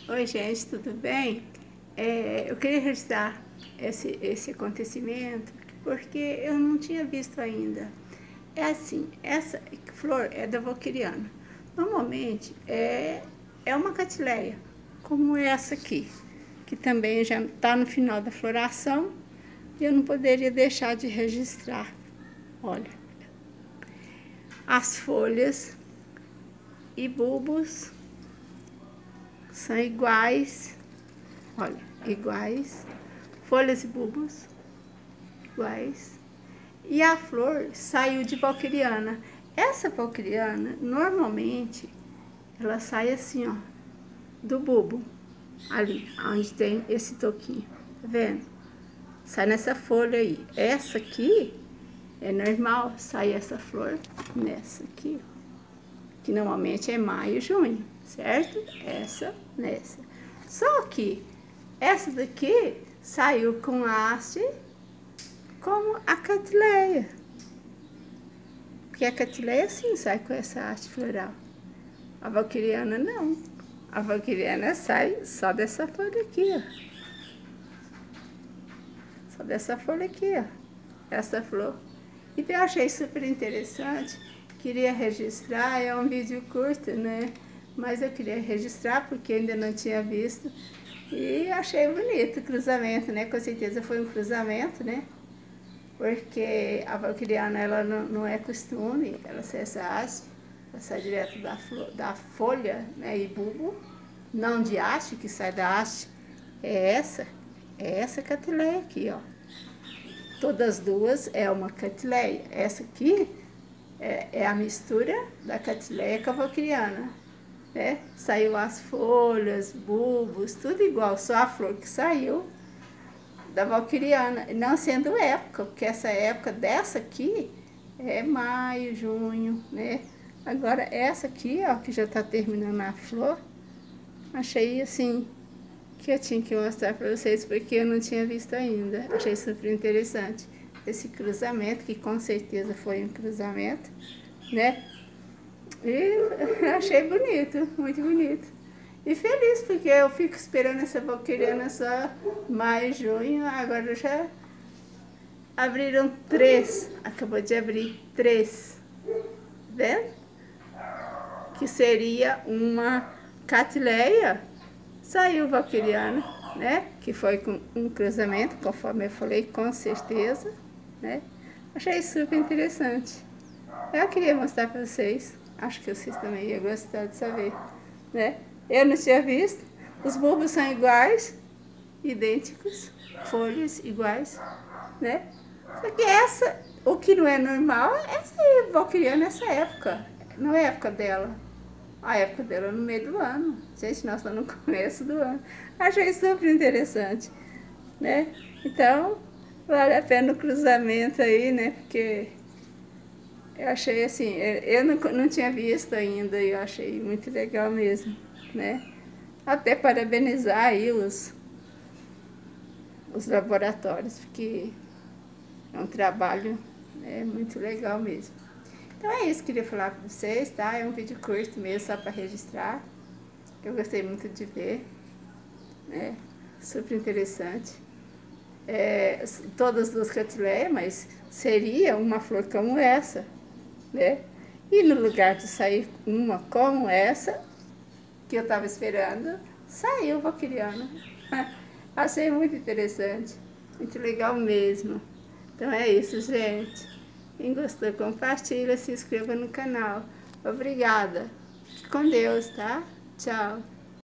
Oi, gente, tudo bem? Eu queria registrar esse acontecimento porque eu não tinha visto ainda. É assim, essa flor é da valquiriana. Normalmente é uma catileia, como essa aqui, que também já está no final da floração e eu não poderia deixar de registrar. Olha, as folhas e bulbos são iguais. Olha, iguais, folhas e bulbos iguais. E a flor saiu de valquiriana. Essa valquiriana, normalmente, ela sai assim, ó, do bulbo, ali, onde tem esse toquinho, tá vendo? Sai nessa folha aí. Essa aqui, é normal sair essa flor nessa aqui, ó, que normalmente é maio, junho, certo? Essa, nessa. Só que essa daqui saiu com haste como a catileia. Porque a catileia sim sai com essa haste floral. A valquiriana não. A valquiriana sai só dessa folha aqui, ó. Só dessa folha aqui, ó. Essa flor. E eu achei super interessante. Queria registrar, é um vídeo curto, né? Mas eu queria registrar porque ainda não tinha visto. E achei bonito o cruzamento, né? Com certeza foi um cruzamento, né? Porque a valquiriana, ela não é costume, ela sai essa haste, ela sai direto da folha, né? E bulbo, não de haste, que sai da haste, é essa catileia aqui, ó. Todas duas é uma catileia. Essa aqui é a mistura da catileia com a valquiriana. Né? Saiu as folhas, bulbos, tudo igual, só a flor que saiu da valquiriana, não sendo época, porque essa época dessa aqui é maio, junho, né? Agora essa aqui, ó, que já tá terminando a flor, achei assim, que eu tinha que mostrar para vocês, porque eu não tinha visto ainda. Achei super interessante esse cruzamento, que com certeza foi um cruzamento, né? E achei bonito, muito bonito. E feliz, porque eu fico esperando essa valquiriana só maio, junho, agora já abriram 3. Acabou de abrir 3. Vendo? Que seria uma catileia, saiu valquiriana, né? Que foi com um cruzamento, conforme eu falei, com certeza, né? Achei super interessante. Eu queria mostrar para vocês. Acho que vocês também iam gostar de saber, né? Eu não tinha visto. Os bulbos são iguais, idênticos, folhas iguais, né? Só que essa, o que não é normal, essa valquiriana nessa época. Não é a época dela. A época dela é no meio do ano. Gente, nós estamos no começo do ano. Achei super interessante, né? Então, vale a pena o cruzamento aí, né? Porque eu achei assim, eu não tinha visto ainda e eu achei muito legal mesmo, né? Até parabenizar aí os laboratórios, porque é um trabalho, né, muito legal mesmo. Então é isso que eu queria falar para vocês, tá? É um vídeo curto mesmo, só para registrar. Eu gostei muito de ver, né? Super interessante. Todas duas catileias, mas seria uma flor como essa, né? E no lugar de sair uma como essa, que eu estava esperando, saiu valquiriana. Achei muito interessante, muito legal mesmo. Então é isso, gente. Quem gostou, compartilha, se inscreva no canal. Obrigada. Fique com Deus, tá? Tchau.